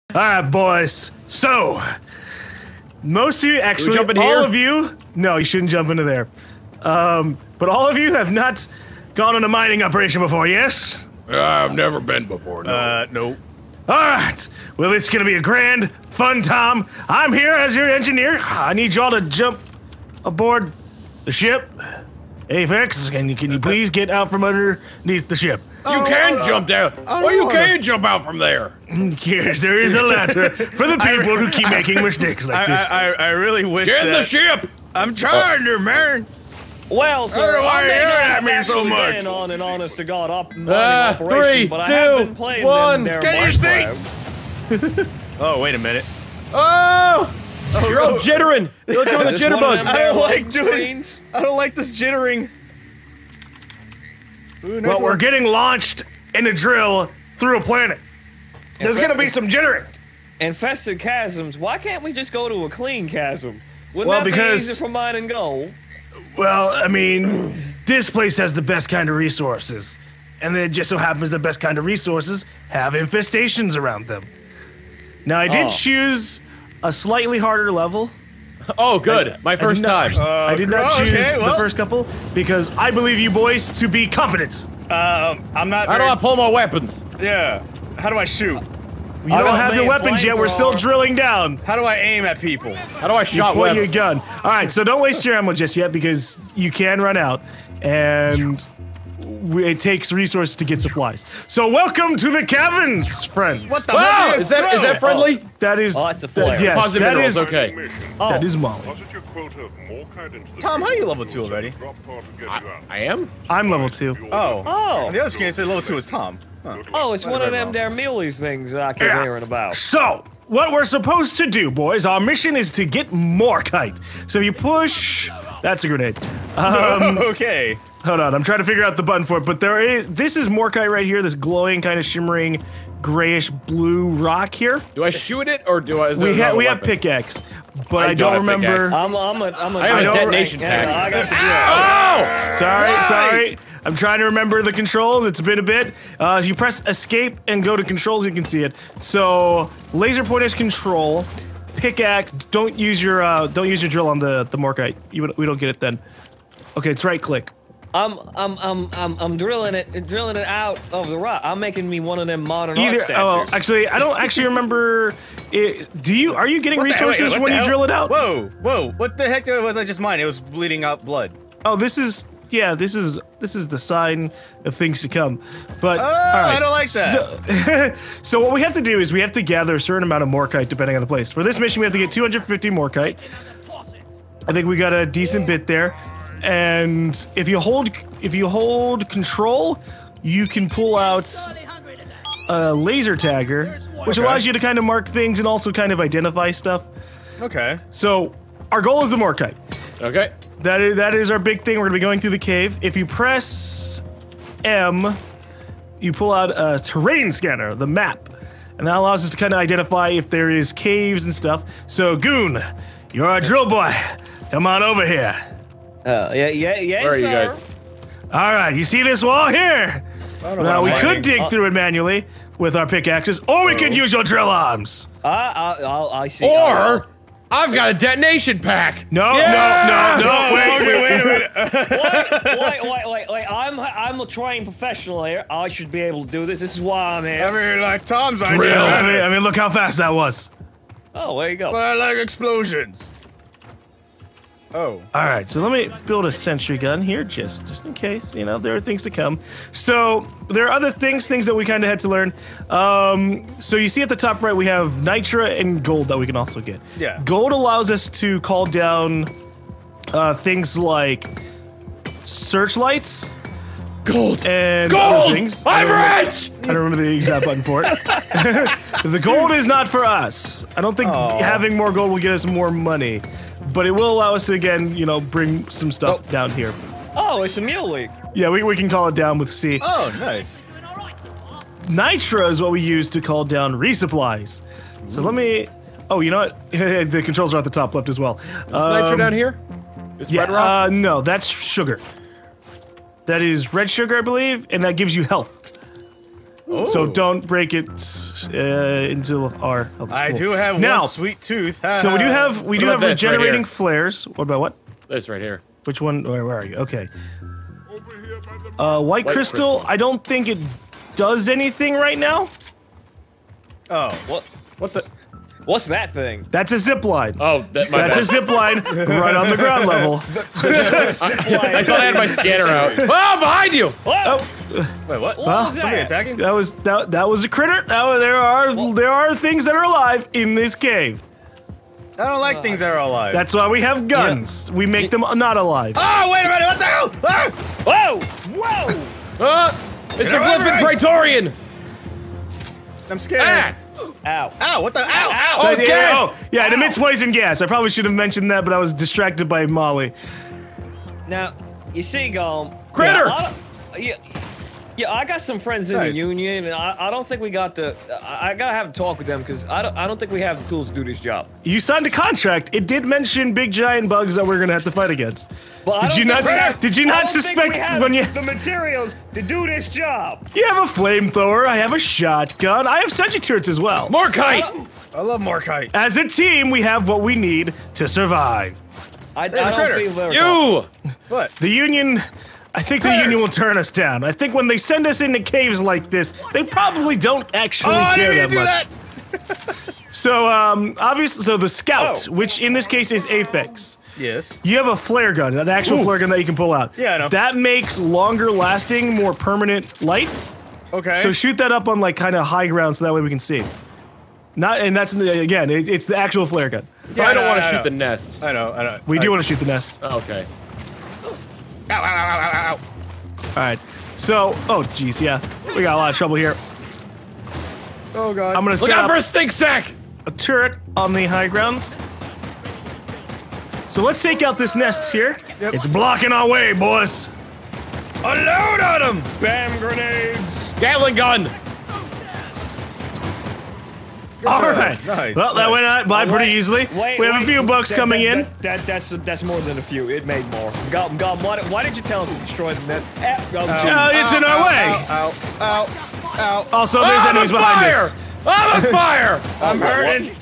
Alright, boys. So, most of you, actually, all of you, no, you shouldn't jump into there. But all of you have not gone on a mining operation before, yes? I've never been before, no. Nope. Alright, well, it's gonna be a grand, fun time. I'm here as your engineer. I need y'all to jump aboard the ship. Aphex, can you please get out from underneath the ship? You can jump down. Well, you can jump out from there. Yes, there is a ladder for the people who keep making mistakes like this. I really wish Get in the ship. I'm trying to, man. Well, sir, why I may you not yelling have at me so actually much? been on an honest to God operation, 3, but I have 2, been playing 1. them Get your seat. Oh, wait a minute. Oh! You're all jittering. You're doing the jitterbug. I don't like doing. I don't like this jittering. Ooh, nice Well, we're getting launched in a drill through a planet. There's gonna be some jittering. Infested chasms. Why can't we just go to a clean chasm? Wouldn't Well, that be because- easier for mining gold? Well, I mean, this place has the best kind of resources. And then it just so happens the best kind of resources have infestations around them. Now, I did choose a slightly harder level. Oh, good. My first time. I did not choose the first couple because I believe you boys to be competent. I'm not. How do I pull my weapons? Yeah. How do I shoot? You don't have your weapons yet. We're still drilling down. How do I aim at people? How do I shot Point your weapons? gun. All right, so don't waste your ammo just yet because you can run out, and it takes resources to get supplies. So welcome to the caverns, friends. What the Wow! heck Is that friendly? That is. Oh, that's a flare. Yes, Positive that minerals, is. okay. That is Molly. Tom, how are you level 2 already? I am? I'm level 2. Oh. Oh. On the other screen, it said level 2 is Tom. Huh. Oh, it's one of them there mealies things that I keep hearing about. So, what we're supposed to do, boys, our mission is to get more kite. So you push. That's a grenade. Okay. Hold on, I'm trying to figure out the button for it, but this is Morkite right here, this glowing, kind of shimmering, grayish blue rock here. Do I shoot it or do I? Is there We another have weapon? pickaxe, but I don't don't have remember. pickaxe. I have a don't- detonation yeah, pack. I got the drill. Sorry. I'm trying to remember the controls. It's been a bit. You press escape and go to controls, you can see it. So, laser point is control. Pickaxe. Don't use your drill on the Morkite. We don't get it then. Okay, it's right click. I'm drilling it out of the rock. I'm making me one of them modern art Either. Oh, statues. actually, I don't actually remember. Are you getting resources when you drill it out? Whoa! What the heck was I just mine? It was bleeding out blood. Oh, this is the sign of things to come. But all right. I don't like that. So what we have to do is we have to gather a certain amount of Morkite depending on the place. For this mission, we have to get 250 Morkite. I think we got a decent bit there. And if you hold control, you can pull out a laser tagger, which allows you to kind of mark things and also kind of identify stuff. Okay. So our goal is the Morkite. Okay. That is our big thing. We're gonna be going through the cave. If you press M, you pull out a terrain scanner, the map, and that allows us to kind of identify if there is caves and stuff. So Goon, you're our drill boy. Come on over here. Yes, Where are you guys? All right, you see this wall here? Now we could dig through it manually with our pickaxes, or we could use your drill arms. I see. Or I've got a detonation pack. No, wait a minute. Wait. I'm a trained professional here. I should be able to do this. This is why I'm here. I mean, like Tom's Drill. idea. I mean, look how fast that was. Oh, there you go. But I like explosions. Oh. All right, so let me build a sentry gun here, just in case, you know, there are things to come. So there are other things that we kind of had to learn. So you see at the top right, we have nitra and gold that we can also get. Yeah. Gold allows us to call down things like searchlights. Gold. And Gold! other things. I'm rich! I don't remember the exact button for it. The gold is not for us. I don't think having more gold will get us more money. But it will allow us to, again, you know, bring some stuff down here. Oh, it's a mule leak. Yeah, we can call it down with C. Oh, nice. Nitra is what we use to call down resupplies. So let me... Oh, you know what? The controls are at the top left as well. Is nitro down here? Is red rock? No, that's sugar. That is red sugar, I believe, and that gives you health. So don't break it into our health. I do have now, one sweet tooth. So we do have this right regenerating here? flares. What about what? This right here. Which one? Where are you? Okay. White crystal. I don't think it does anything right now. Oh. What the? What's that thing? That's a zip line. Oh, that's a zip line right on the ground level. I thought I had my scanner out. Oh, behind you! Wait, what? What was Somebody that? attacking? That was a critter. There are things that are alive in this cave. I don't like things that are alive. That's why we have guns. We make them not alive. Oh, wait a minute! What the hell? Ah! Whoa! Whoa! It's a Glyphin Praetorian! I'm scared. Ah! Ow. Ow! What the? Ow! Ow! Oh, it's gas! Yeah, it emits poison gas. I probably should have mentioned that, but I was distracted by Molly. Now, you see, Galm. Critter! Yeah, I got some friends in Nice. the union, and I don't think we got the. I gotta have a talk with them because I don't think we have the tools to do this job. You signed a contract. It did mention big giant bugs that we're gonna have to fight against. But Did you not suspect when you the materials to do this job? You have a flamethrower, I have a shotgun, I have sentry turrets as well. Morkite! I love Morkite. As a team, we have what we need to survive. I There's a don't critter. feel very. You! What? The Union, I think the Union will turn us down. I think when they send us into caves like this, they probably don't actually Oh, I care didn't mean that to do much. that. So, obviously, so the Scout, Oh. which in this case is Aphex. Yes. You have a flare gun, an actual flare gun that you can pull out. Yeah, I know. That makes longer lasting, more permanent light. Okay. So shoot that up on like kind of high ground so that way we can see. And that's, again, it's the actual flare gun. Yeah, I don't want to I shoot know. the nest. I know. We do want to shoot the nest. Oh, okay. Ow! Ow! Ow! Ow! Ow! Alright. So, oh geez, yeah. We got a lot of trouble here. Oh God. I'm gonna Look set out up for a stink sack! a turret on the high ground. So let's take out this nest here. Yep. It's blocking our way, boys. Unload on him! Bam grenades. Gatling gun! Alright. Nice. Well, that went out by pretty Wait, easily. wait, We have a wait. few bucks coming in. That's more than a few. It made more. Galm, why did you tell us to destroy the net? It's in our way. Ow! Ow! Ow! Also, there's I'm enemies on behind fire! us. I'm on fire! I'm hurting.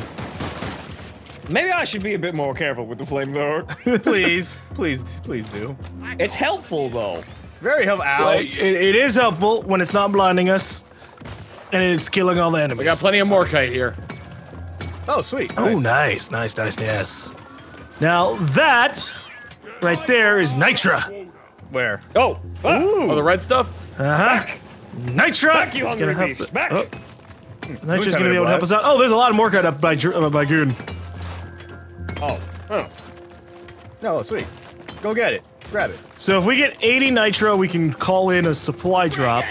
Maybe I should be a bit more careful with the flamethrower. Please do. It's helpful though. Very helpful. Ow! It is helpful when it's not blinding us, and it's killing all the enemies. We got plenty of Morkite here. Oh, sweet. Oh, nice. Yes. Now that right there is Nitra. Where? Oh, Oh, the red stuff? Nitra. back, you It's hungry gonna help beast, it. back. Oh, Nitra's having gonna be a able to help us out. Oh, there's a lot of Morkite up by Goon. Oh, No, sweet. Go get it. Grab it. So if we get 80 Nitro, we can call in a supply drop.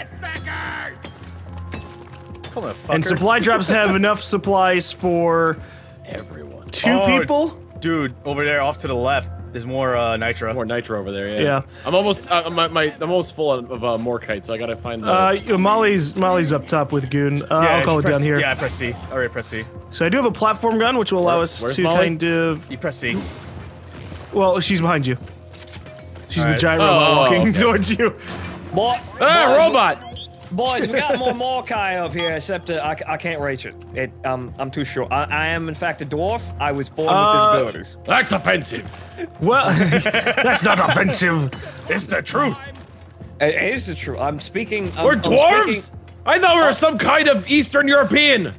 Come on, fucker. And supply drops have enough supplies for Everyone. 2 people. Dude, over there, off to the left, there's more nitro. More nitro over there, yeah. Yeah. I'm almost, I'm almost full of Morkite, so I gotta find the... Molly's up top with Goon. I'll call it press- down here. Yeah, I press C. Alright, press C. So I do have a platform gun, which will allow us Where's to Molly? kind of. You press C. Well, she's behind you. She's the Alright. giant robot Oh, walking okay. towards you. boy. robot! Boys, we got more Morkai up here, except that I can't reach it. I'm too short. I am, in fact, a dwarf. I was born with disabilities. That's offensive. Well, that's not offensive. It's the truth. It is the truth. I'm speaking. We're I'm dwarves? speaking- I thought we were some kind of Eastern European.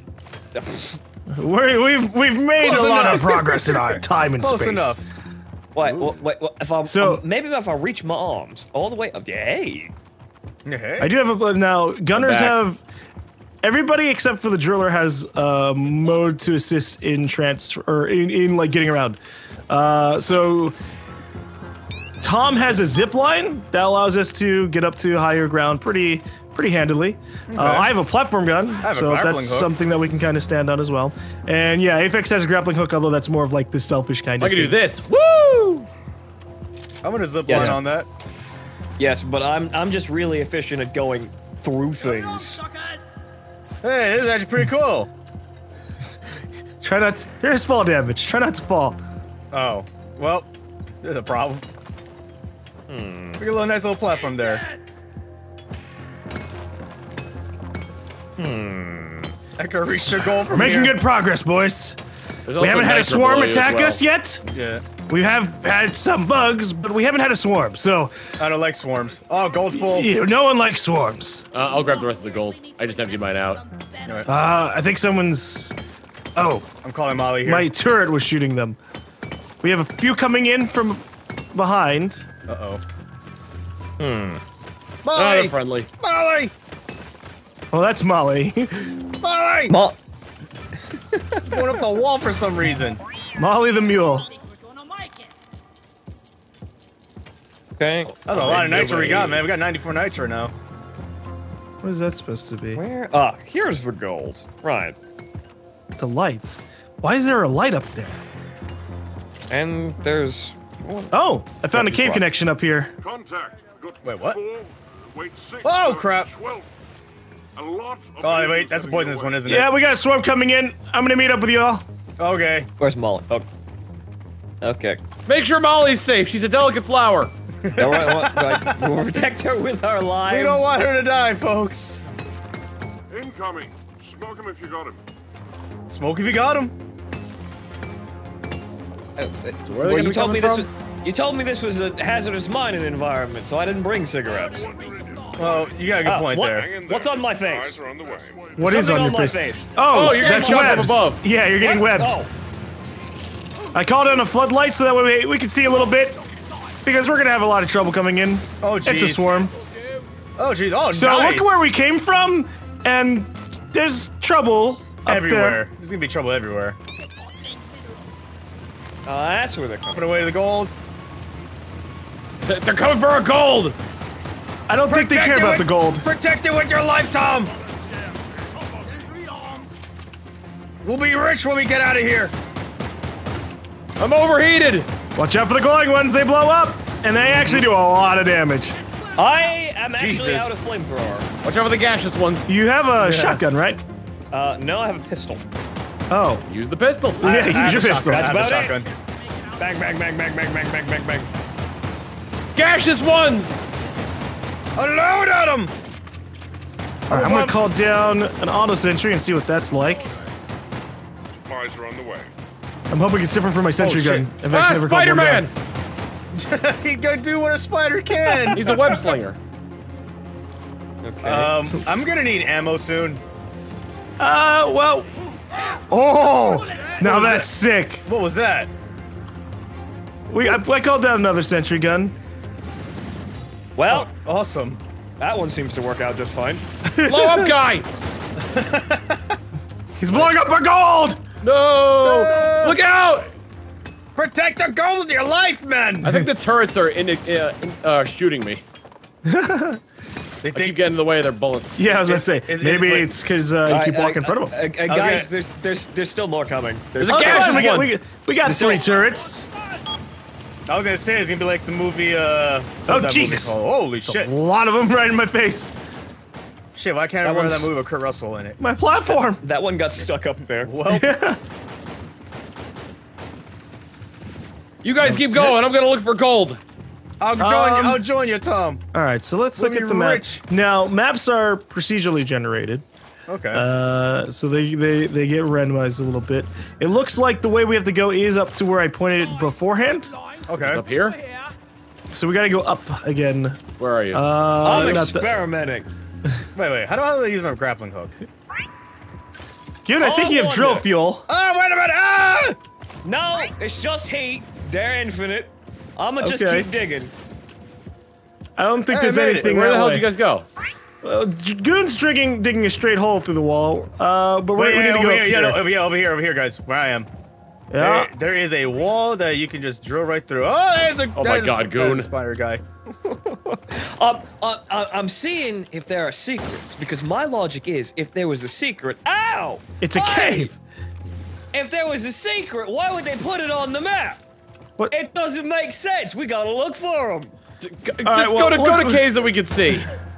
We've made Close a lot enough. of progress in our time and Close space. enough. Wait, if I So- maybe if I reach my arms all the way up, hey. Hey. I do have a now. Gunners back. have. Everybody except for the driller has mode to assist in transfer or in like getting around. So Tom has a zip line that allows us to get up to higher ground pretty handily. I have a platform gun, have a so grappling that's hook. something that we can kind of stand on as well. And yeah, Aphex has a grappling hook, although that's more of like the selfish kind I of can do thing. this. Woo! I'm gonna zip Yes. line on that. Yes, but I'm just really efficient at going through things. Hey, this is actually pretty cool. Try not to, there's fall damage. Try not to fall. Oh, well, there's a problem. Look at a little nice little platform there. I can reach the goal from We're making here. good progress, boys. There's We also haven't had a swarm microbully as attack well. us yet. Yeah. We have had some bugs, but we haven't had a swarm, so I don't like swarms. Oh, gold full. no one likes swarms. I'll grab the rest of the gold. I just emptied mine out. I think someone's... Oh, I'm calling Molly here. my turret was shooting them. We have a few coming in from behind. Uh-oh. Oh, Molly! they're friendly. Molly! Well, that's Molly. Molly! Well, Going up the wall for some reason. Molly the mule. okay. That's a lot of nitro we got, man. We got 94 nitro now. What is that supposed to be? Where? Here's the gold. Right. It's a light. Why is there a light up there? And there's. Oh, I found a That's cave right. connection up here. Contact. Got Wait, what? 4, wait 6. Oh, crap. 12. A lot of Oh, wait, enemies that's a coming poisonous your one, way. isn't Yeah, we got a swarm coming in. I'm gonna meet up with you all. it? Okay. Where's Molly? Oh. Okay. Make sure Molly's safe. She's a delicate flower. Right. We'll protect her with our lives. We don't want her to die, folks. Incoming. Smoke him if you got him. Smoke if you got him. where are they Well, gonna you be told me coming this. You told me this was a hazardous mining environment, so I didn't bring cigarettes. Well, you got a good point what? there. Hang in What's there. on my Supplies face? are on the way. What is Something on your my face? face. Oh, you're that's getting shot from webs. above. Yeah, you're getting webbed. Oh, I called on a floodlight so that way we can see a little bit. Because we're gonna have a lot of trouble coming in. Oh, It's a jeez. swarm. Oh, jeez. Oh, So nice. look where we came from, and there's trouble up Everywhere. There's gonna be trouble everywhere. that's where they're coming. Put away the gold. They're coming for our gold. there. I don't think they care about the gold. Protect it with your life, Tom. We'll be rich when we get out of here. I'm overheated. Watch out for the glowing ones, they blow up, and they actually do a lot of damage. I am actually Jesus. out of flamethrower. Watch out for the gaseous ones. You have a shotgun, right? No, I have a pistol. Oh. Use the pistol. Yeah, I use have your a pistol. shotgun. I have a That's about shotgun. Bang, bang, bang, bang, bang, bang, bang, bang, bang. Gaseous ones. Unload on them. Alright, I'm gonna call down an auto sentry and see what that's like. Supplies are on the way. I'm hoping it's different from my sentry shit. gun. I've actually never called one Spider-Man. down. He gonna do what a spider can. He's a web slinger. Okay. I'm gonna need ammo soon. Well. Oh! Now that's sick. What was that? I called down another sentry gun. well, Awesome. that one seems to work out just fine. Blow up guy. He's blowing up our gold! No. Look out. Protect the gold with your life, man. I think the turrets are shooting me. They I keep think. getting in the way of their bullets. Yeah, I was gonna say, is- maybe wait. it's because you keep walking in front of him. Guys, gonna- there's still more coming. There's a Oh, gaseous we got, one. we got three turrets. I was gonna say it's gonna be like the movie. What's Oh, that movie Jesus. called? Holy A shit! lot of them right in my face. Shit, why can't I That remember one's- that movie with Kurt Russell in it? My platform. That one got stuck up there. Well, You guys keep going. I'm gonna look for gold. I'll join you, Tom. All right, so let's look We'll at be the map. rich. Now, maps are procedurally generated. Okay. So they get randomized a little bit. It looks like the way we have to go is up to where I pointed it beforehand. okay. It's up here. So we gotta go up again. Where are you? I'm not the- experimenting. Wait. How do I use my grappling hook? Given I think Oh, you have drill wonder. fuel. Oh, wait a minute! Ah! No, it's just heat. They're infinite. I'ma just Okay. keep digging. I don't think I there's made it. anything Where the that hell way. did you guys go? Goon's digging a straight hole through the wall. But we Wait, need to go over up here. here. Yeah, no, over here, guys. Where I am. Yeah. There is a wall that you can just drill right through. Oh, there's a. Oh my there's a- God, there's a Goon. spider guy. I'm seeing if there are secrets because my logic is if there was a secret. Ow! It's a Hey! cave. If there was a secret, why would they put it on the map? What? It doesn't make sense. We gotta look for them. Just well, go to look- caves that we can see.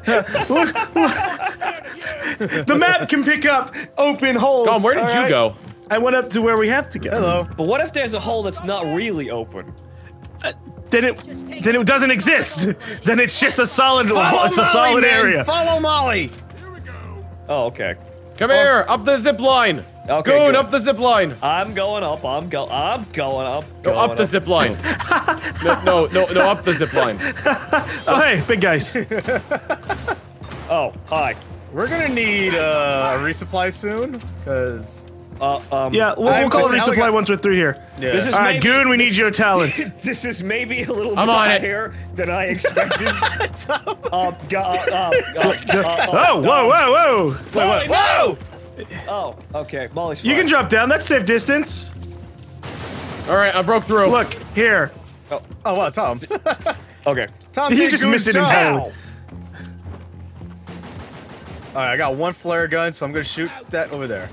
The map can pick up open holes. Tom, where did you alright? go? I went up to where we have to go. Hello. But what if there's a hole that's not really open? Then it doesn't exist. Then it's just a solid. Follow It's a Molly, solid man. area. Follow Molly. Oh, okay. Come here, up the zip line. Okay, Goon, good. up the zip line. I'm going up. I'm going up. Go up the zip line. No, up the zip line. Oh, hey, big guys. Oh, hi. We're gonna need a resupply soon, cause. Yeah, we'll call it resupply once we're through here. Yeah. This is All right, maybe- Goon, we need your talent. This is maybe a little I'm bit on it. higher than I expected. Oh, whoa, whoa, whoa. Molly, Whoa! Oh, okay. Molly's fine. You can drop down. That's safe distance. All right, I broke through. Look, here. Oh wow, Tom. Okay. Tom, He did just Goon's missed it job. entirely. Ow. All right, I got one flare gun, so I'm gonna shoot that over there.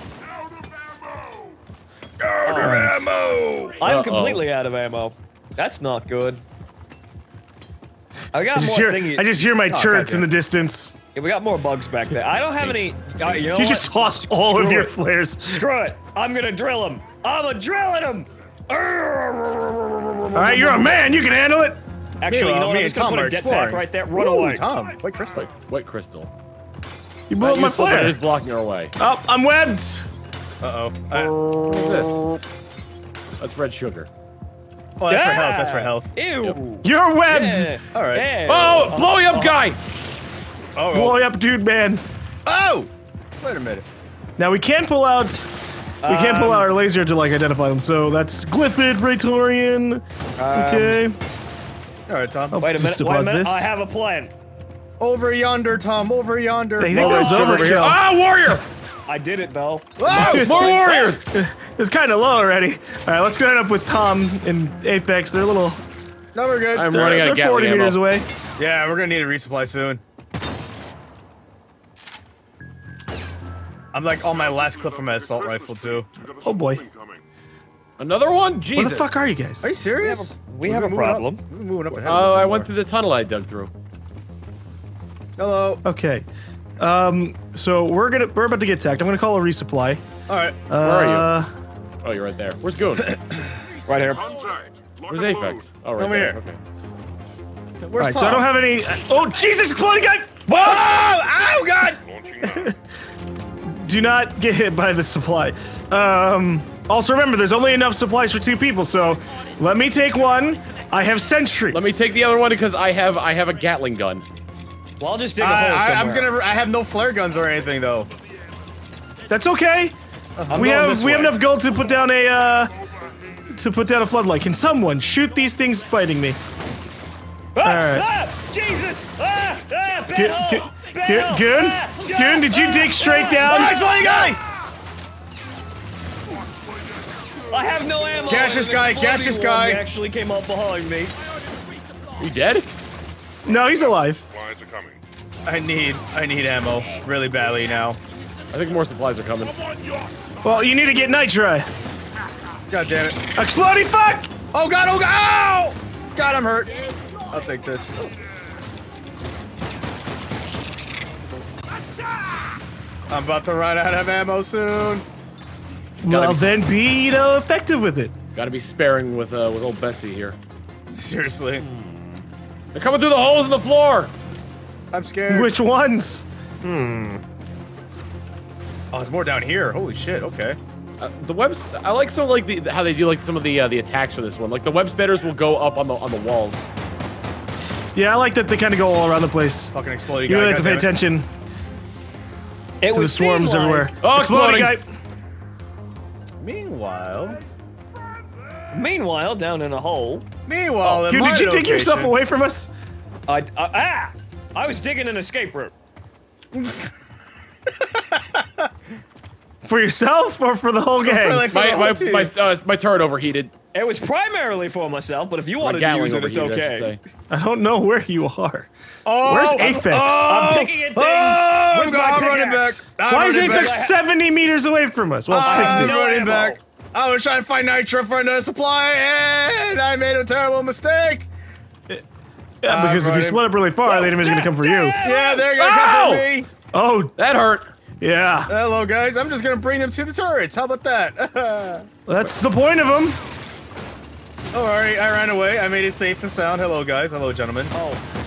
Ammo! I'm completely out of ammo. That's not good. I got more thingies. I just hear my turrets in goddamn. the distance. Yeah, we got more bugs back there. I don't have any. You know You what? just toss all of Screw your it. flares. Screw it. I'm gonna drill him. I'm a drilling him. All right, you're a man. You can handle it. Actually, you know what? me I'm and just gonna Tom put are a jetpack exploring. right there. Run Ooh, away. Tom, white crystal. White crystal. You blew up my Useful, but flare. it is blocking our way. Oh, I'm webbed. What's this? That's red sugar. Oh, that's for health. That's for health. Ew. You're webbed. Yeah. All right. Yeah. Oh, blowing up guy! Oh, Blow up, dude, man. oh! Wait a minute. Now we can't pull out. We can't pull out our laser to like identify them. So that's Glyphid, Praetorian. Okay. All right, Tom. Wait a Just minute. Wait a pause minute. this. I have a plan. Over yonder, Tom. Over yonder. They think Oh, there's sugar over here. overkill. Ah, warrior! I did it though. Whoa! More warriors! It's kind of low already. All right, let's go ahead up with Tom and Aphex. They're a little. No, we're good. I'm running out They're of 40 Gatling meters ammo. away. Yeah, we're gonna need a resupply soon. I'm like on my last clip from my assault rifle too. Oh boy. Another one? Jesus. Where the fuck are you guys? Are you serious? We have a We're moving up. problem. We're moving up ahead. Oh, I went through the tunnel I dug through. Hello. Okay. So we're about to get attacked. I'm gonna call a resupply. All right. Where are you? Oh, you're right there. Where's Goon? Right here. Contact. Lock Where's and Aphex? Oh, right Over there. here. Okay. Where's Alright, Tom? so I don't have any. Oh Jesus, exploding guy! Whoa! Ow, God! load. Launching now. Do not get hit by the supply. Also remember, there's only enough supplies for 2 people, so let me take one. I have sentries. Let me take the other one because I have a Gatling gun. Well, I'll just dig a hole I'm somewhere. I have no flare guns or anything though. That's okay. I'm We going have this we have way. enough gold to put down a floodlight. Can someone shoot these things biting me? Ah, Alright. ah, Jesus! Ah, ah, bad Goon, hole, bad hole, Goon, ah, Goon, did you dig straight down? Oh, exploding guy! I have no ammo. Gas this and guy, an gas this exploding one guy. actually came up behind me. Are you dead? No, he's alive. Supplies are coming. I need ammo really badly now. I think more supplies are coming. Well, you need to get nitri. God damn it. Exploding fuck! Oh God! Oh God! Ow! God, I'm hurt. I'll take this. I'm about to run out of ammo soon. Well, then be effective with it. Gotta be sparing with old Betsy here. Seriously. They're coming through the holes in the floor! I'm scared. Which ones? Oh, there's more down here. Holy shit, okay. The webs, I like some like how they do like some of the attacks for this one. Like the web spitters will go up on the walls. Yeah, I like that they kind of go all around the place. Fucking exploding You guy. really have to pay God damn it. attention It to the would seem swarms like- everywhere. Oh, Exploding exploding. guy. Meanwhile, Meanwhile, down in a hole, in Dude, my did you take yourself location- away from us? I was digging an escape route. For yourself or for the whole gang? For, like, for the whole team. My turret overheated. It was primarily for myself, but if you My wanted to Gatling use it, it's overheated, I should okay. say. I don't know where you are. Oh, Where's Aphex? I'm picking at things Oh, with my I'm running back. pickaxe. I'm Why is running Aphex back. 70 meters away from us? Well, I'm 60. no running ammo. back. I was trying to find nitro for another supply, and I made a terrible mistake. Yeah, because if you running. split up really far, the enemy's gonna come for you. Yeah, they're gonna come for me. Oh, That hurt. yeah. Hello, guys. I'm just gonna bring them to the turrets. How about that? That's the point of them. Oh, alright. I ran away. I made it safe and sound. Hello, guys. Hello, gentlemen. Oh,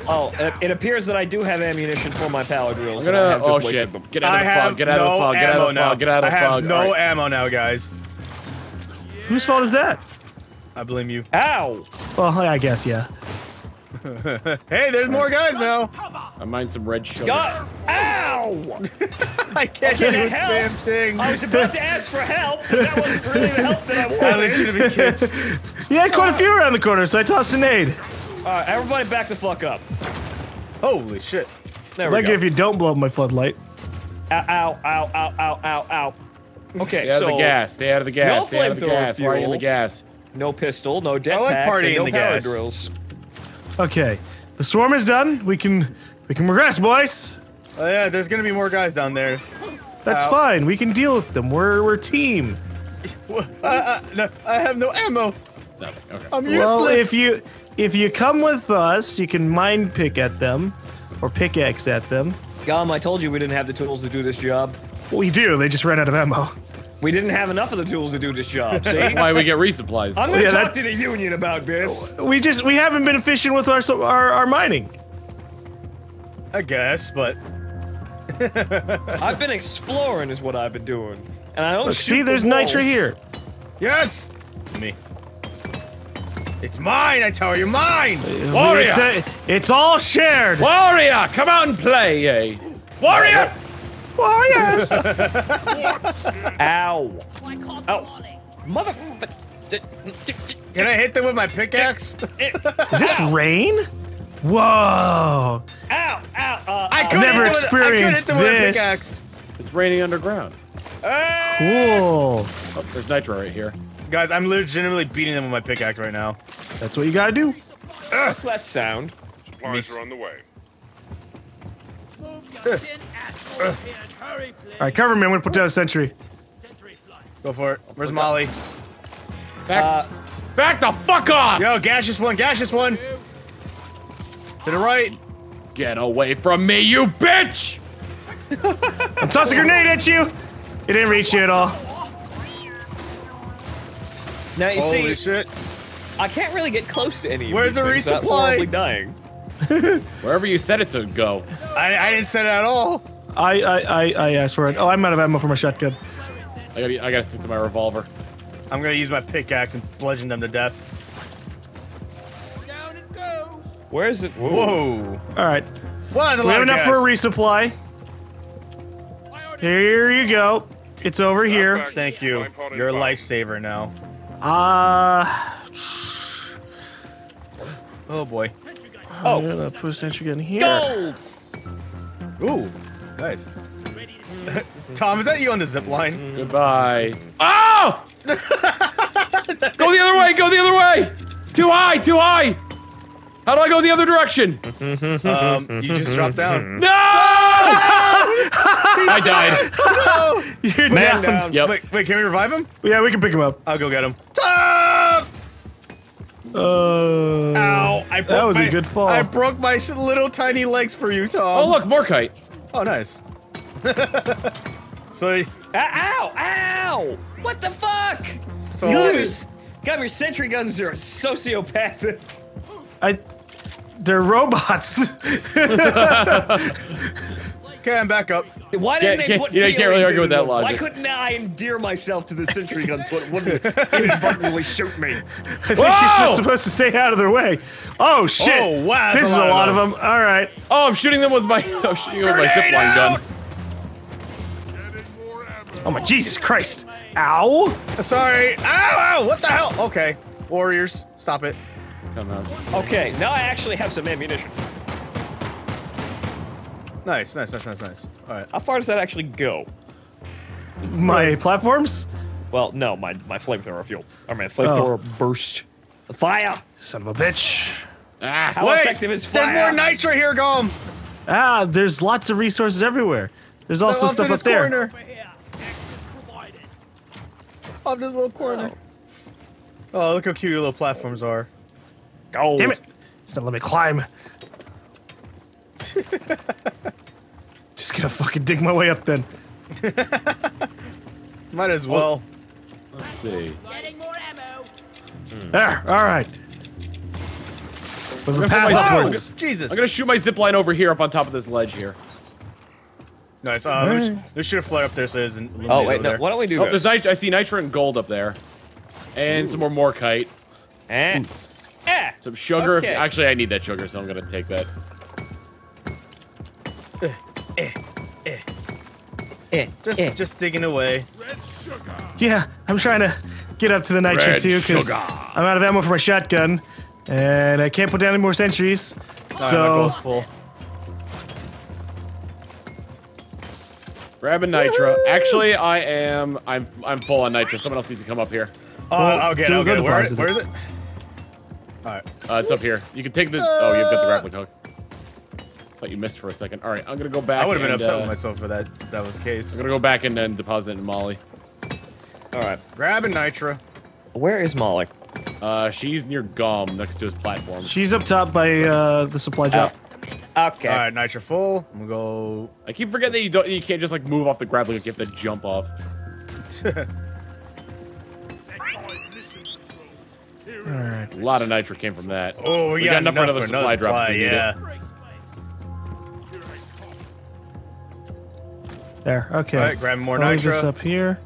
Oh, it appears that I do have ammunition for my power drills. I'm and I have gonna. Oh just shit! wasted them. Get out of the fog! Get out of the fog! Get out of the fog! Get out of the I have fog! no All right. ammo now, guys. Whose fault is that? I blame you. Ow! Well, I guess, yeah. Hey, there's more guys now. I mind some red sugar. God! Ow! I can't Okay, do a help. damn thing. I was about to ask for help, but that wasn't really the help that I wanted. Alex should have been killed. You had quite a few around the corner, so I tossed a nade. Alright, everybody back the fuck up. Holy shit. There we Like go. if you don't blow up my floodlight. Ow, ow, ow, ow, ow, ow, ow. Okay, Stay out so of the gas. Stay out of the gas. no Stay out of the flamethrower gas. Why are you in the fuel. gas? no pistol, no jetpacks, like partying and no the power gas. drills. Okay, the swarm is done. We can regress, boys. Oh yeah, there's gonna be more guys down there. That's Ow. fine. We can deal with them. We're team. No, I have no ammo. Nothing. Okay. I'm useless. Well, if you come with us, you can mind pick at them, or pickaxe at them. Galm, I told you we didn't have the tools to do this job. We do. They just ran out of ammo. We didn't have enough of the tools to do this job, see? That's why we get resupplies. I'm gonna Yeah, talk that- to the union about this. We haven't been efficient with our mining. I guess, but I've been exploring is what I've been doing. And I don't Look, shoot see, the there's nitra walls. here. yes, me. It's mine. I tell you, mine. Warrior! It's all shared. Warrior! Come out and play, eh? Warrior! Warriors. Ow. Ow. Mother... Can I hit them with my pickaxe? Is this rain? Whoa. Ow! Ow! I Never couldn't hit experienced them with a this. pickaxe. It's raining underground. Cool. Oh, there's nitro right here. Guys, I'm legitimately beating them with my pickaxe right now. That's what you gotta do. What's that sound? Supplies are on the way. All right, cover me. I'm gonna put down a sentry. Go for it. Where's Molly? Back the fuck off! Yo, gaseous one, gaseous one. To the right. Get away from me, you bitch! I'm tossing a grenade at you. It didn't reach you at all. Now you Holy see, shit. I can't really get close to any of Where's these the things without resupply? horribly dying. Wherever you said it to go. I didn't set it at all. I asked for it. Oh, I'm out of ammo for my shotgun. I gotta stick to my revolver. I'm gonna use my pickaxe and bludgeon them to death. Where is it? Whoa. Whoa. All right, Well, that's a we lot have of enough gas. for a resupply. Here you go. It's over here. Thank you. You're a lifesaver now. Oh boy. I'm gonna put a sentry gun here. Gold! Ooh. Nice. Tom, is that you on the zip line? Goodbye. Oh! Go the other way! Go the other way! Too high! Too high! How do I go the other direction? You just dropped down. No! I died. You're Man down. down. Yep. Wait, can we revive him? Yeah, we can pick him up. I'll go get him. Tom! Ow! That was a good fall. I broke my little tiny legs for you, Tom. Oh look, more kite. Oh, nice. So, Ow! Ow! What the fuck? so God, your sentry guns are sociopathic. They're robots. okay, I'm back up. Why didn't they Can't- put you know, you can't really feelings argue with into that them? Why logic. couldn't I endear myself to the sentry guns so it wouldn't inadvertently shoot me? I think you're just supposed to stay out of their way. Oh shit! Oh, wow, that's This is a lot of them. All right. Oh, I'm shooting them with my zipline gun. Oh my Jesus Christ! Ow! Sorry. Ow, ow, what the hell? Okay. Warriors, stop it. Come on. Okay, now I actually have some ammunition. Nice, nice, nice, nice, nice. All right. How far does that actually go? My platforms? Well, no, my flamethrower fuel. Or my flamethrower burst. Fire! Son of a bitch. Ah. How effective is fire? There's more nitro here, Galm. Ah, there's lots of resources everywhere. There's also Up to stuff this up there. corner. Up this little corner. Oh, look how cute your little platforms are. Gold. Damn it! It's not letting me climb. Just gonna fucking dig my way up then. Might as well. Let's see. There. All right. With the path upwards. Jesus. I'm gonna shoot my zip line over here up on top of this ledge here. Nice. There should have flare up there so it doesn't illuminate Oh wait, over no. there. Why don't we do Oh, this? there's I see nitro and gold up there, and some more morkite. Some sugar. Okay. Actually, I need that sugar, so I'm gonna take that. Just digging away. Yeah, I'm trying to get up to the nitro Red too because sugar. I'm out of ammo for my shotgun, and I can't put down any more sentries. My So goal's full. Grabbing nitro. Actually, I'm full on nitro. Someone else needs to come up here. I'll get it. Where is deposit. it? Alright. It's up here. You can take the. Oh, you've got the grappling hook. Thought you missed for a second. All right, I'm gonna go back. I would have been and, upset with myself for that if that was the case. I'm gonna go back and then deposit it in Molly. All right. Grabbing nitro. Where is Molly? She's near Galm, next to his platform. she's up top by the supply drop. Okay. Alright, nitro full. I'm gonna go. I keep forgetting that you can't just like move off the grappling hook. You have to jump off. Alright. A lot of nitro came from that. Oh, we got enough for another for supply drop if we need Yeah. There. Okay. Alright, grabbing more I'll leave nitro. this up here.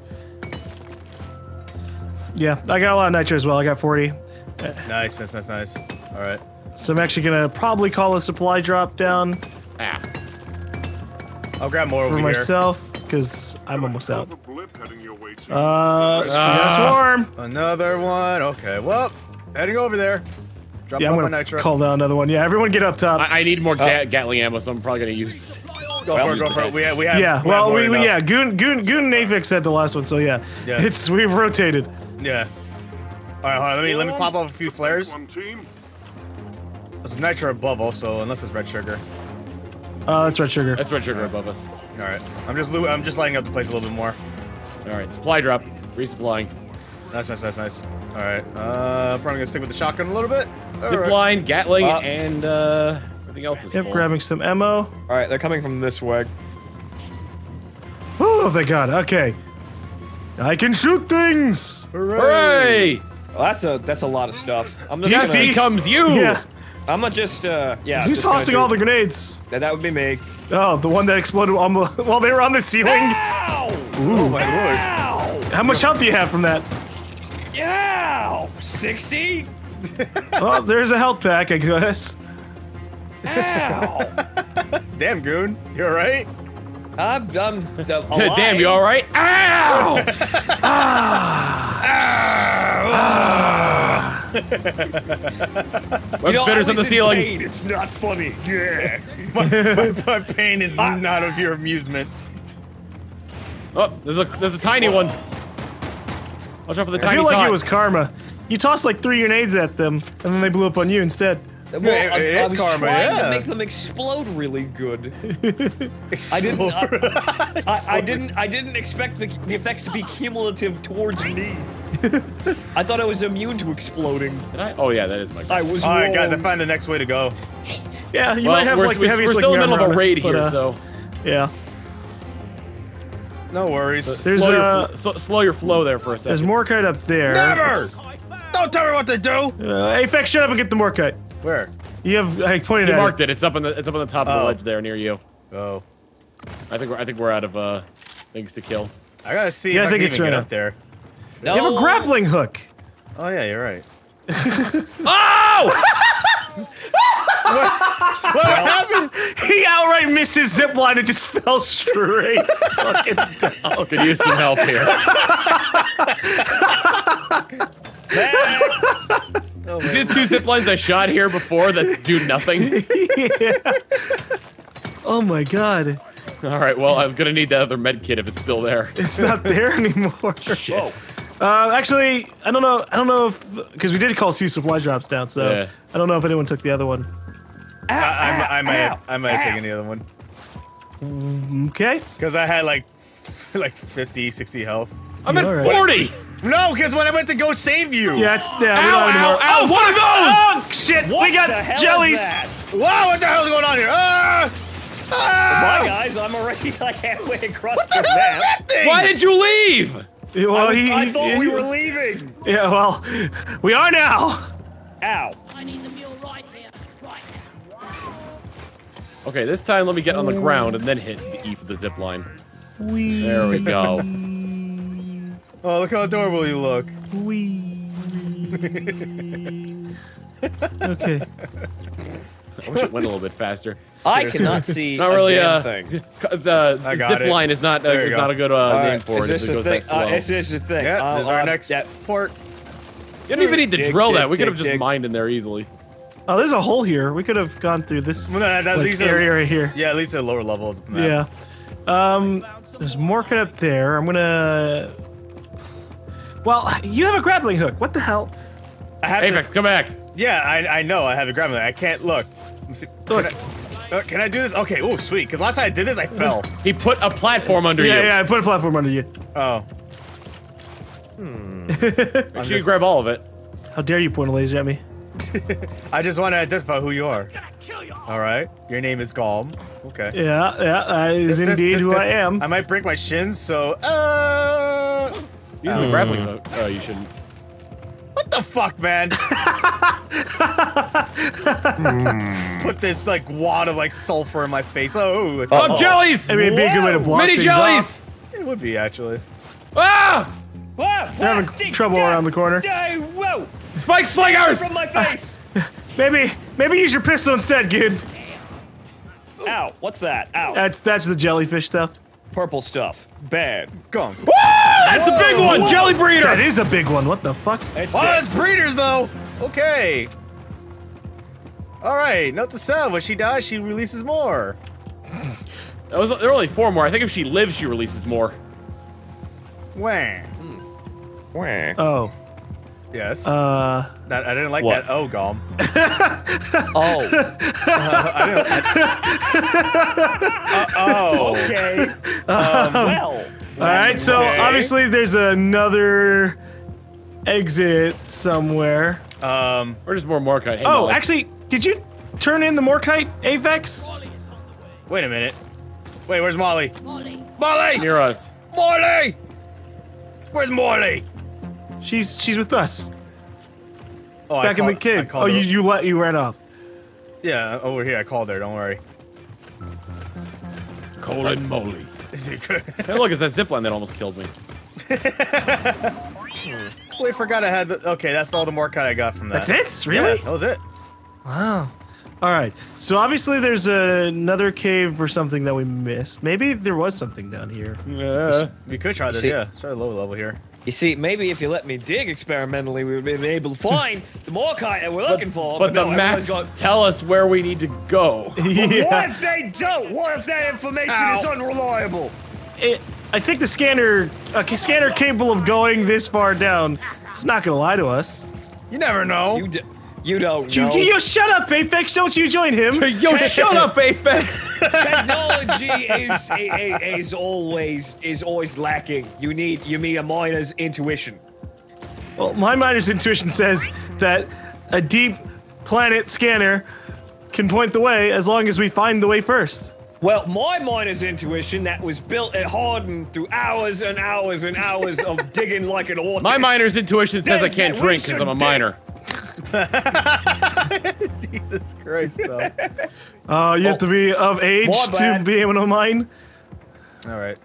Yeah, I got a lot of nitro as well. I got 40. Nice. Alright. So I'm actually gonna probably call a supply drop down Ah. I'll grab more for over myself because I'm almost out. A blip heading your way too. We got a swarm. here. Another one. Okay, well, heading over there. Drop Yeah, I'm off my gonna nitro. call down another one. Yeah, everyone get up top. I need more Gatling ammo, so I'm probably gonna use it. Go for it. We have. Yeah, we well, have more we enough. yeah, Goon and Aphex had the last one, so yeah, Yeah. we've rotated. Yeah. All right, hold on. Let me pop off a few flares. One team. There's nitro above also, unless it's red sugar. That's red sugar. That's red sugar above us. All right. I'm just lighting up the place a little bit more. All right, supply drop, resupplying. Nice. All right. I'm probably gonna stick with the shotgun a little bit. All Zip right. line, Gatling, and everything else is Yep, full. grabbing some ammo. All right, they're coming from this way. Oh, thank God. Okay, I can shoot things. Hooray! Well, that's a lot of stuff. I'm just Yes, gonna, becomes you! Yeah, I'm gonna just yeah. who's just gonna tossing do- all the grenades? That would be me. Oh, the one that exploded while they were on the ceiling. Ow! Oh my lord. Ow! How much health do you have from that? Ow! 60? Oh, there's a health pack, I guess. Ow! Damn, Goon. You all right? I'm alive. Damn, you all right? Ow! Web spitters on the ceiling. It's not funny. Yeah. My pain is not of your amusement. Oh, there's a tiny one. Watch out for the I tiny feel like tot. it was karma. You tossed like 3 grenades at them, and then they blew up on you instead. Well, it I is was karma, trying yeah. to make them explode really good. I didn't. I didn't expect the effects to be cumulative towards me. I thought I was immune to exploding. Did I? Oh yeah, that is my. I was All right, guys. I wrong. found the next way to go. Yeah, you Well, might have we're, like the we're heaviest still in the looking middle of a armor on us, raid but, here, so yeah. No worries. There's slow your flow there for a there's second. Morkite up there. Never! Don't tell me what to do. Aphex, shut up and get the Morkite. Where? You have I pointed You at marked it. it. It's up on the top of the Oh. ledge there near you. Oh, I think we're out of things to kill. I gotta see Yeah, if I think can it's even right get up. up there. No. You have a grappling hook. Oh yeah, you're right. Oh! What happened? He outright missed his zip line and just fell straight fucking down. Could use some help here. You see the 2 zip lines I shot here before that do nothing? Oh my God, All right, well, I'm gonna need that other med kit if it's still there. it's not there anymore. Shit. Actually, I don't know if because we did call 2 supply drops down, so Yeah. I don't know if anyone took the other one. I might have taken the other one Okay. because I had like 50, 60 health. I'm at All right. 40! No, because when I went to go save you. Yeah, it's yeah. we Ow, don't have any ow, more. ow, one of those! Oh shit! What we got the hell jellies. Is that? Wow, what the hell's going on here? Bye, guys. I'm already like halfway across What the the hell is map. that thing? Why did you leave? Well, I thought we were leaving. Yeah, well, we are now. Ow. I need the mule right here. Okay, this time let me get on the ground and then hit the E for the zip line. There we go. Oh, look how adorable you look. Okay. I wish it went a little bit faster. I cannot see Not really. a damn thing. Zip line is not not a good name for it. Is this If it goes the thing? that slow. Is this the thing? Yeah, this is our next port. You don't even need to Dig, drill dig, that. We could dig, have just dig. mined in there easily. Oh, there's a hole here. We could have gone through this These area right here. Yeah, at least a lower level of the map. Yeah. There's more cut up there. I'm gonna. Well, you have a grappling hook. What the hell? I have Aphex, come back. Yeah, I know. I have a grappling. I can't look. Let me see. Look. Can I do this? Okay. Oh, sweet. Because last time I did this, I fell. He put a platform under you. Yeah, I put a platform under you. Oh. Make sure you grab all of it. How dare you point a laser at me? I just want to identify who you are. All right. Your name is Galm. Okay. Yeah, that is indeed who I am. I might break my shins, so. Using the grappling hook. Oh, you shouldn't. What the fuck, man? Put this like wad of like sulfur in my face. Oh. Jellies! I mean, it'd be a good way to block Mini things jellies! off. It would be actually. Ah! They're having trouble around the corner. Whoa! Spike slingers! From my face! Maybe use your pistol instead, Goon. Ow! What's that? Ow! That's the jellyfish stuff. Purple stuff. Bad. Gone. That's a big one! Jelly breeder! That is a big one. What the fuck? It's Oh, dead. it's breeders though. Okay. All right. Note to self: when she dies, she releases more. There are only 4 more. I think if she lives, she releases more. Wah. Wah. Oh. Yes. Uh. That I didn't like What? that. Oh, Galm. Oh. Oh. Okay. Well. All right. So obviously there's another exit somewhere. Or just more Morkite. Hey, Oh, Molly. actually, did you turn in the Morkite, Aphex? Wait a minute. Wait, where's Molly? Molly! Near us. Molly! Where's Molly? She's with us. Oh, Back in the cave. Oh, you ran off. Yeah, over here. I called her. Don't worry. Colin moly. Is it good? Hey, look, it's that zipline that almost killed me. Wait, forgot I had the. Okay, that's all the Morkite I got from that. That's it? Really? Yeah, that was it. Wow. All right. So obviously there's another cave or something that we missed. Maybe there was something down here. Yeah. We could try this. See- Yeah, start low level here. You see, maybe if you let me dig experimentally, we would be able to find the Morkite that we're looking for. But the no, maps everyone's tell us where we need to go. What if they don't? What if that information is unreliable? I think the scanner capable of going this far down. It's not gonna lie to us. You never know. You don't know. Yo, shut up, Aphex! Don't you join him? Yo, shut up, Aphex! Technology is always lacking. You need a miner's intuition. Well, my miner's intuition says that a deep planet scanner can point the way as long as we find the way first. Well, my miner's intuition that was built and hardened through hours and hours and hours of digging like an orchid. My miner's intuition says I Says can't that we drink because I'm a should miner. Jesus Christ, though. You have to be of age My to bad. be able to mine. All right.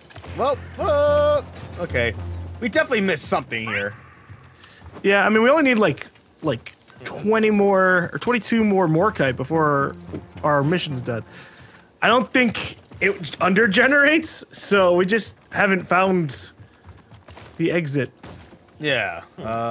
Okay. We definitely missed something here. Yeah, I mean, we only need like 20 more or 22 more Morkite before our mission's done. I don't think it undergenerates, so we just haven't found the exit. Yeah.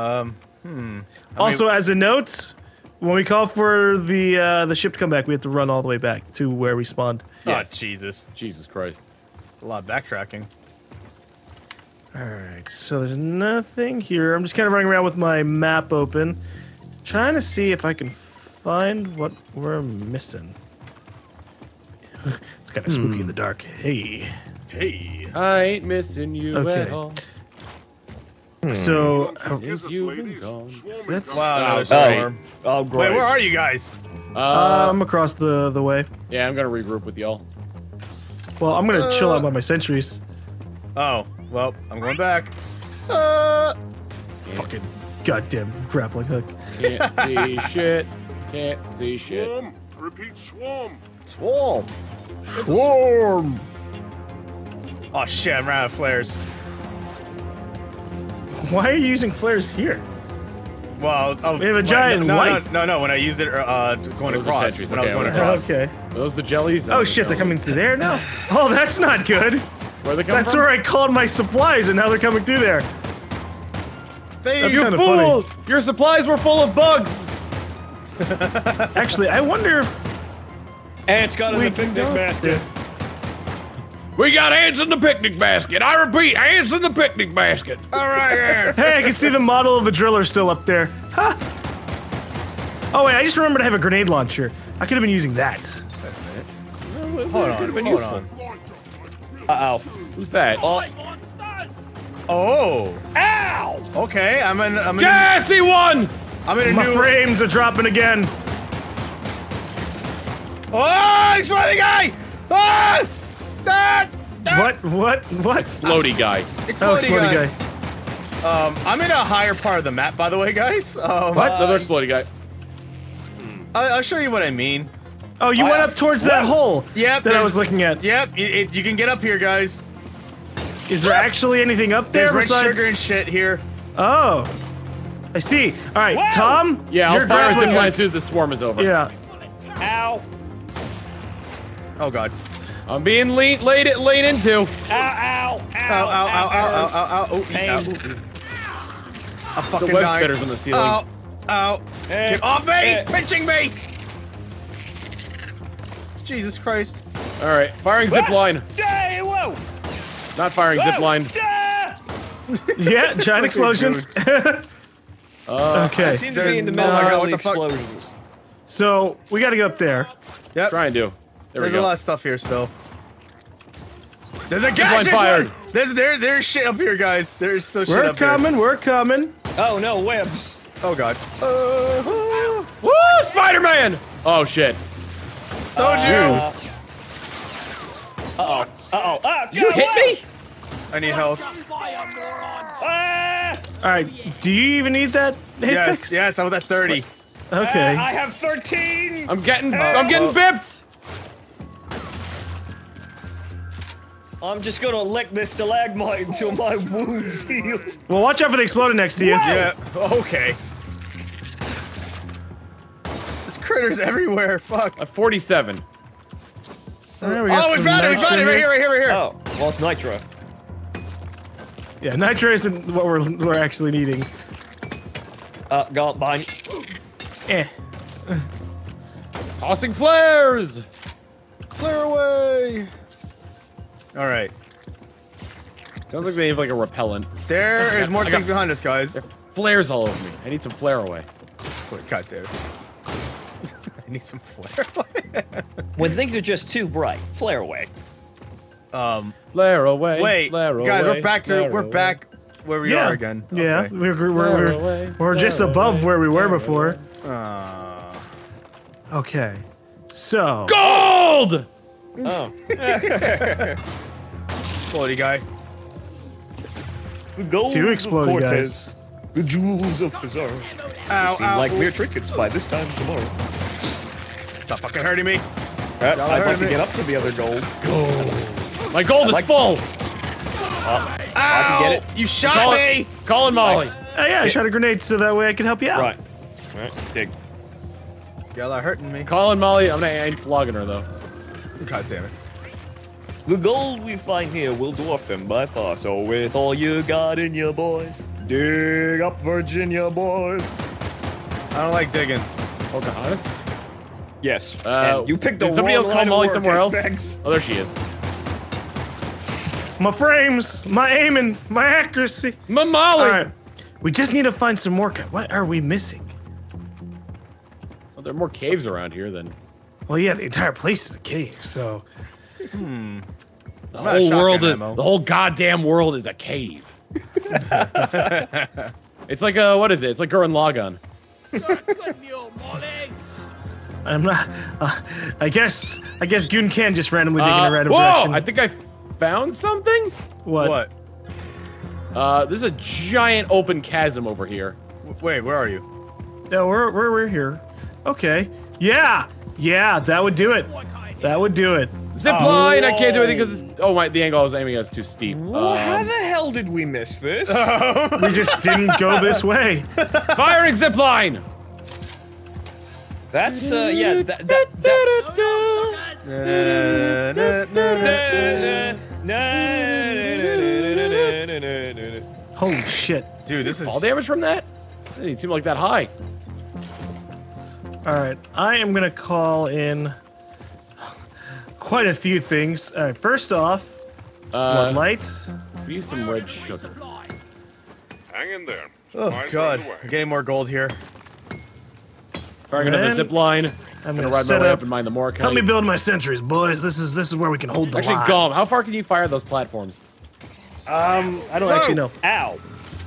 Also, as a note, when we call for the ship to come back, we have to run all the way back to where we spawned. Yes. Oh, Jesus. Jesus Christ. A lot of backtracking. Alright, so there's nothing here. I'm just kind of running around with my map open, trying to see if I can find what we're missing. It's kind of spooky in the dark. Hey. Hey. I ain't missing you Okay. at all. So, Since you've been gone. that's... Wow, another Oh, storm. Oh, Wait, great. where are you guys? I'm across the way. Yeah, I'm gonna regroup with y'all. Well, I'm gonna chill out by my sentries. Oh, well, I'm going back. Fucking goddamn grappling hook. Can't see shit. Can't see shit. Swarm. Repeat, swarm. Swarm. Swarm. Oh shit! I'm out of flares. Why are you using flares here? Well, We have a giant white. No. When I used it, going Those are across. sentries, When I was okay, going okay. across. Okay. Are those the jellies? Oh shit, they're coming through there now? Oh, that's not good. Where are they coming That's from? where I called my supplies and now they're coming through there. That's You kinda fool! Your supplies were full of bugs! Actually, I wonder if... Ants got in We the can picnic go. basket. We got ants in the picnic basket. I repeat, ants in the picnic basket. All right, ants. Hey, I can see the model of the driller still up there. Ha! Oh wait, I just remembered I have a grenade launcher. I could have been using that. Hold on. Hold on. Uh-oh. Who's that? Oh. Ow! Okay, I'm in Yeah, I see one! a My new. frames are dropping again. Oh, exploding guy! Ah! Ah! What? Explodey guy. Oh, exploding guy. I'm in a higher part of the map, by the way, guys. What? Another explodey guy. I'll show you what I mean. Oh, you went up towards that hole Yep. that I there's- was looking at. Yep. You can get up here, guys. Is there actually anything up there There's red besides... sugar and shit here. Oh. I see. All right, Whoa! Tom. Yeah, you're I'll fire a grappling zipline with- as soon as the swarm is over. Yeah. Ow! Oh god. I'm being laid into. Ow, ow, ow, Ow! Ow! Ow! Ow! Ow! Ow! Oh, Pain. ow. I'm The fucking web dying. spitters on the ceiling. Ow! Ow! Get off me! He's pinching me! Jesus Christ. Alright, firing zipline. Hey, whoa! Not firing zipline. Ah! Yeah, giant explosions. I Okay. seem to be in the Oh middle my of God, all what the the fuck? explosions. So, we gotta go up there. Yep. Try and do. There There's we a go. lot of stuff here still. There's a Zipline gas fired. There's shit up here, guys. There's still shit We're up here. coming, we're coming. Oh no, webs. Oh god. Woo! Spider-Man! Oh shit. Told you. Uh-oh. Uh-oh. Ah, You hit me? I need health. Ah! All right, do you even need that hit Yes, fix? yes, I was at 30. Okay. I have 13! I'm getting bipped! I'm just gonna lick this stalagmite until my wounds heal. Well, watch out for the exploder next to you. Yeah, okay. There's critters everywhere, fuck. 47. All right, Oh, got we some found it, nitro right here, right here, right here. Oh, well, it's nitro. Yeah, nitro isn't what we're actually needing. Galm, behind you. Eh. Tossing flares! Flare away. All right. Sounds like they have like a repellent. There is more I got- things behind us, guys. Flares all over me. I need some flare away. God damn it. I need some flare away. When things are just too bright, flare away. Flare away. Wait, flare guys, away, we're back where we Yeah. are again. Yeah, Okay. we're just above where we were before. Uh, Okay. So. Gold! Oh. Quality guy. The gold Two of exploding Cortez, the jewels of Pizarro. Ow, Seem ow. like mere trinkets by this time tomorrow. Stop fucking hurting me. I'd like heard to me. get up to the other gold. My gold is like- full! Ow! I can get it. You shot me! Colin Molly. Oh, yeah, I shot a grenade so that way I could help you out. Right. Alright, dig. Y'all are hurting me. Colin Molly, I ain't flogging her though. God damn it. The gold we find here will dwarf them by far, so with all you got in your boys, dig up Virginia, boys. I don't like digging. Pocahontas? Yes. Uh, and you picked the did somebody wrong else call line of Molly work, somewhere else? Aphex. Oh, there she is. My frames, my aiming, my accuracy. My Molly! All right. We just need to find some more. What are we missing? Well, there are more caves around here than Well, yeah, the entire place is a cave, so. the not a whole shotgun world. ammo. The whole goddamn world is a cave. It's like what is it? It's like Gurren Lagann. I'm not. I guess Goon can just randomly dig in a random whoa! direction. I think I found something. What? What? There's a giant open chasm over here. Wait, where are you? No, we're here. Okay. Yeah, that would do it. That would do it. Zip line! I can't do anything because the angle I was aiming at is too steep. How the hell did we miss this? We just didn't go this way. Firing zip line! That's Holy shit. Dude, this is Fall damage from that? It didn't seem like that high. Alright, I am gonna call in quite a few things. Alright, first off, floodlights. Use some red sugar. Hang in there. Oh Supplies god, on the way. I'm getting more gold here. Firing another And zip line. I'm Gonna gonna ride my set way up. up and mine the more Help me build my sentries, boys. This is where we can hold the Actually, line. Galm, how far can you fire those platforms? I don't actually know. Ow.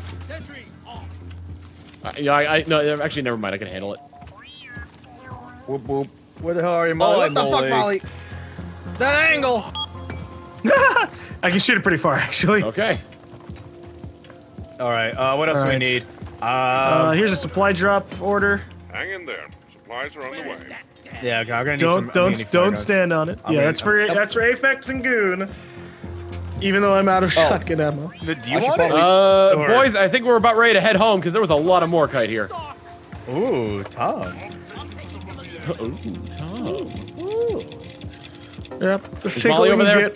No, actually, never mind. I can handle it. Whoop whoop. Where the hell are you, Molly? Molly, What the fuck, Molly. Molly? That angle! I can shoot it pretty far, actually. Okay. Alright, what else do we Alright. need? Here's a supply drop order. Hang in there. Supplies are on the way. Yeah, okay, I'm gonna need some. Don't stand on it. I'm Yeah, gonna- that's for Aphex and Goon. Even though I'm out of shotgun ammo. Do you I should want it? probably- Boys, I think we're about ready to head home because there was a lot of Morkite here. Ooh, Tom. Yep. Take Molly what we over can there?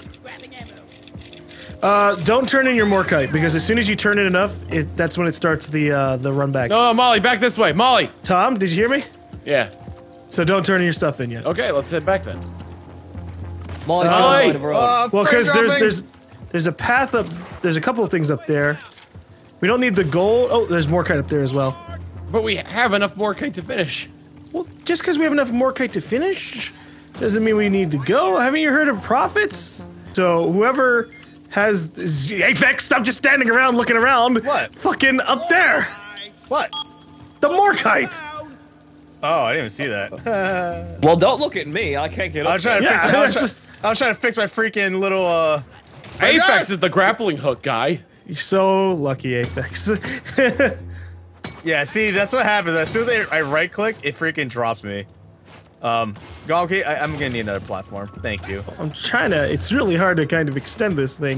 get. Don't turn in your Morkite because as soon as you turn it enough, that's when it starts the run back. No, Molly, back this way. Molly! Tom, did you hear me? Yeah. So don't turn your stuff in yet. Okay, let's head back then. Molly's Molly! going by the road. Well, because frame dropping. there's a path up. There's a couple of things up there. We don't need the gold. Oh, there's Morkite up there as well. But we have enough Morkite to finish. Well, just because we have enough Morkite to finish doesn't mean we need to go. Haven't you heard of profits? So whoever has Aphex, stop just standing around looking around. What? Fucking up there. What? The Morkite. Oh, I didn't even see that. Well, don't look at me. I can't get I up was trying to there. fix. Yeah, I was trying to fix my freaking little. Aphex is the grappling hook guy. You're so lucky, Aphex. Yeah, see, that's what happens. As soon as I right click, it freaking drops me. I'm gonna need another platform. Thank you. I'm trying to. It's really hard to kind of extend this thing.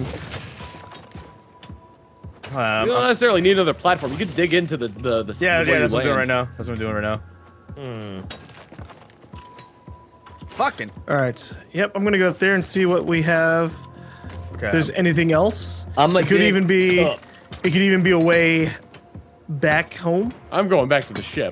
You don't necessarily need another platform. You could dig into the Yeah, where you that's what I'm doing right land. now. That's what I'm doing right now. Fucking. All right. Yep. I'm gonna go up there and see what we have. Okay. If there's anything else. I'm It could even be. up. It could even be a way back home. I'm going back to the ship.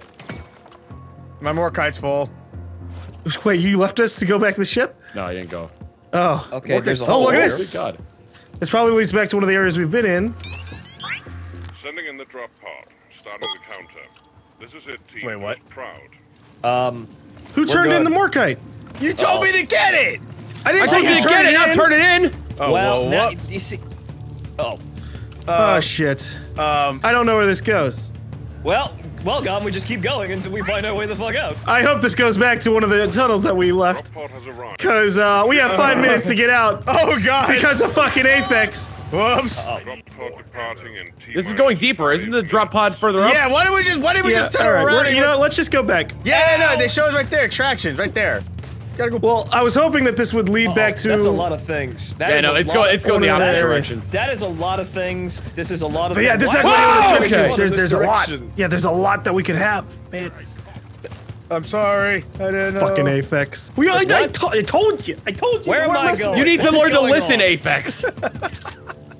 My Morkite's full. Wait, you left us to go back to the ship? No, I didn't go. Oh. Okay, there's a Oh, hole look at here. this. God. This probably leads back to one of the areas we've been in. Sending in the drop pod. Starting the counter. This is it, team. Wait, what? Proud. Who turned in the good. Morkite? You told me to get it. I didn't I told you to get it, not turn it in! Oh, Well, whoa, now, whoop. you see. Oh. Oh shit. I don't know where this goes. Well, Galm, we just keep going until we find our way the fuck out. I hope this goes back to one of the tunnels that we left. Drop pod has arrived. Cause we have 5 minutes to get out. Oh god. Because of fucking Aphex. Whoops. Drop pod departing in T. This is going deeper. Isn't the drop pod further up? Yeah. Why did we just turn alright, around? you know what, let's just go back. Yeah, no, they show us right there. Extractions, right there. Gotta go. Well, I was hoping that this would lead back to. That's a lot of things. That Yeah, is no, a it's lot- going the one of opposite the direction. That is a lot of things. This is a lot of. But yeah, things. this Why- actually Whoa, okay. okay. There's a lot. Direction. Yeah, there's a lot that we could have. Man, I'm sorry. I didn't know. fucking Aphex. I told you. I told you. Where You am weren't I listening. going? You need to What's learn to going listen, on? Aphex.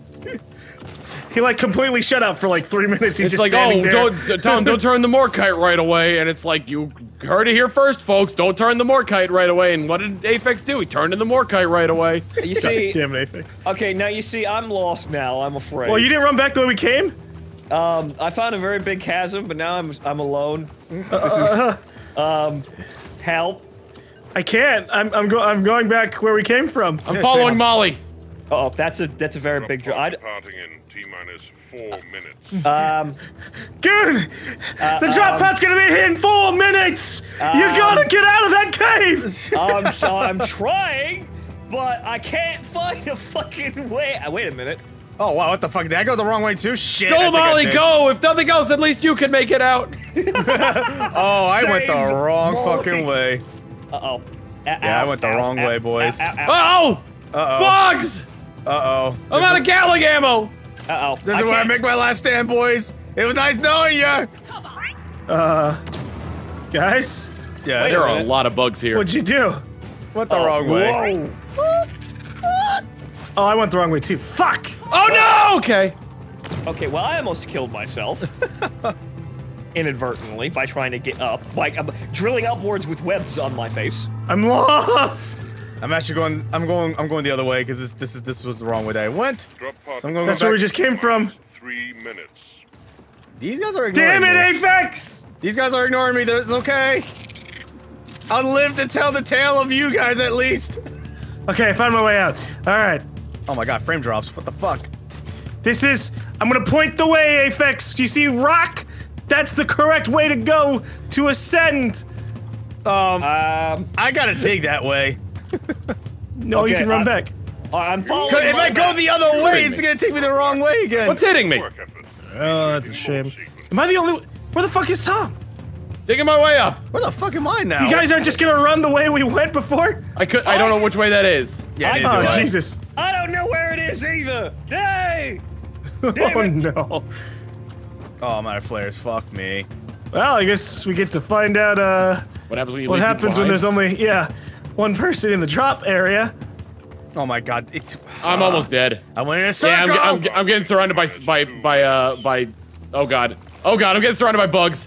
He like completely shut up for like 3 minutes. He's It's just like, standing oh, there. don't turn the Morkite right away. And it's like, you heard it here first, folks. Don't turn the Morkite right away. And what did Aphex do? He turned in the Morkite right away. You see. Damn it, Aphex. Okay, now you see, I'm lost now. I'm afraid. Well, you didn't run back the way we came. I found a very big chasm, but now I'm alone. This is help. I can't. I'm going back where we came from. I'm following Molly. Oh, that's a very Drop big pod drop. departing in T-minus 4 minutes. Goon! The drop pod's gonna be here in 4 minutes! You gotta get out of that cave! I'm trying, but I can't find a fucking way. Wait a minute. Oh wow, what the fuck? Did I go the wrong way too? Shit. I Go, think I Molly, did. go! If nothing else, at least you can make it out. Oh, I went the Save wrong Molly. fucking way. Uh-oh. Yeah, I went the wrong way, boys. Uh-oh! Bugs! Uh-oh. I'm out of Gallic ammo! Uh-oh. This is where I make my last stand, boys. It was nice knowing you. Guys, Yeah, There are a lot of bugs here. what'd you do? went the wrong way. Whoa. Oh, I went the wrong way too. Fuck! Oh no! Okay. Okay, well, I almost killed myself. Inadvertently, by trying to get up. Like, I'm drilling upwards with webs on my face. I'm lost! I'm actually going. I'm going the other way because this was the wrong way that I went. Drop pod. So I'm going. That's where we just came from. 3 minutes. These guys are ignoring Damn it, me. Aphex! These guys are ignoring me. That's okay. I'll live to tell the tale of you guys at least. Okay, I found my way out. Alright. Oh my god, frame drops. What the fuck? I'm gonna point the way, Aphex. You see rock? That's the correct way to go to ascend. I gotta dig that way. No, you Okay, can run back. I'm following. If I go the other way, it's gonna take me the wrong way again. What's hitting me? Work effort. Oh, that's a shame. Am I the only one? Where the fuck is Tom? Digging my way up. Where the fuck am I now? You guys aren't just gonna run the way we went before? I don't know which way that is. Yeah, I neither Oh, do I. Jesus. I don't know where it is either. Hey! Oh, Damn it. no. Oh, I'm out of flares. Fuck me. Well, I guess we get to find out, What happens when you what leave me happens when behind? there's only, one person in the drop area. Oh my god. I'm almost dead. I went in a circle. Yeah, I'm getting surrounded by oh god, I'm getting surrounded by bugs.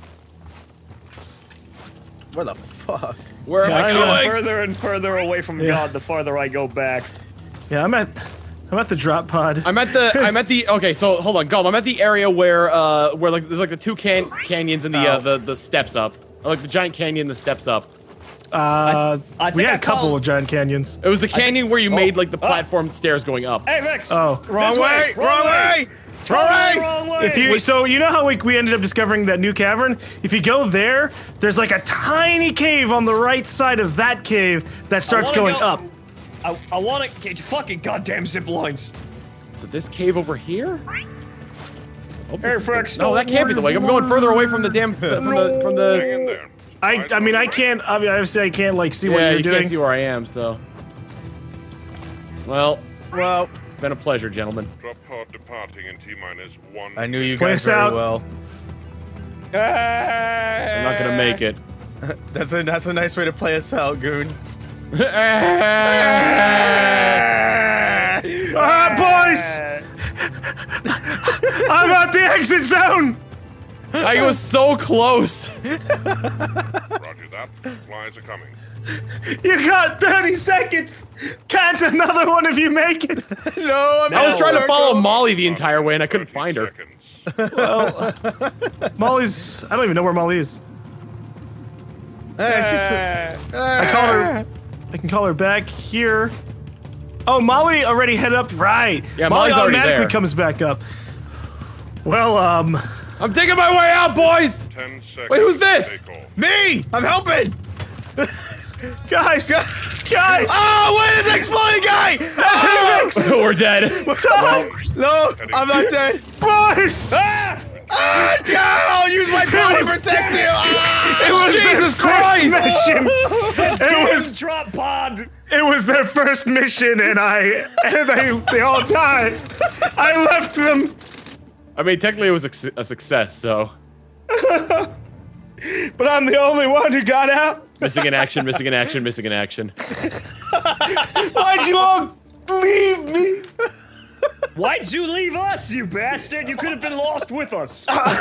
Where the fuck? Where am Yeah, I I know. going? Further and further away from Yeah. God, the farther I go back. Yeah, I'm at the drop pod. I'm at the okay, so hold on, Galm. I'm at the area where like there's like the two canyons and the steps up. Or like the giant canyon, the steps up. I We think had I a couple found- of giant canyons. It was the canyon where you made like the platform stairs going up. Hey, Vex! Oh. Wrong This way! way, Wrong way! Wrong way! If you, so you know how we ended up discovering that new cavern? If you go there, there's like a tiny cave on the right side of that cave that starts wanna going go- up. I want to get fucking goddamn zip lines. So this cave over here? Oh, Hey, Frex, no, that can't be the way. I'm going further away from the damn from Hang in the. there. I mean, I can't, obviously I can't like see what Yeah, you're you doing. can't see where I am, so. Well, Well, been a pleasure, gentlemen. Drop pod departing in T-minus 1. I knew you Play guys us very out. well. I'm not gonna make it. That's a nice way to play us out, Goon. Boys! I'm at the exit zone! I was so close. Roger that. Flies are coming. You got 30 seconds! Can't another one of you make it? No, I'm I was in a trying to circle. follow Molly the entire way and I couldn't 30 find her. seconds. Molly's, I don't even know where Molly is. I call her, I can call her back here. Oh, Molly already head up, right. Yeah, Molly Molly's already automatically there. comes back up. Well, I'm digging my way out, boys! 10 seconds. Wait, who's this? Take off. Me! I'm helping! guys! Guys! Oh, wait, it's exploding guy! Oh, We're dead. Tom! no, I'm not dead. Boys! Ah, I'll use my power to protect you! Ah! It was Jesus their Christ! first mission! It was, drop pod. it was their first mission and they all died. I left them. I mean, technically it was a success, so. But I'm the only one who got out. Missing in action, missing in action, missing in action. Why'd you all leave me? Why'd you leave us, you bastard? You could have been lost with us.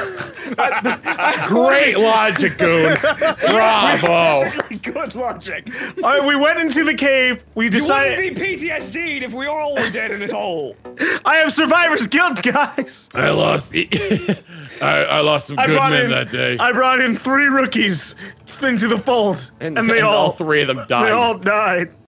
Great logic, Goon. Bravo. Good logic. All right, we went into the cave. We You decided wouldn't be PTSD'd if we all were dead in this hole. I have survivor's guilt, guys. I lost. I lost some good men that day. I brought in 3 rookies into the fold, and they all all 3 of them died. they all died.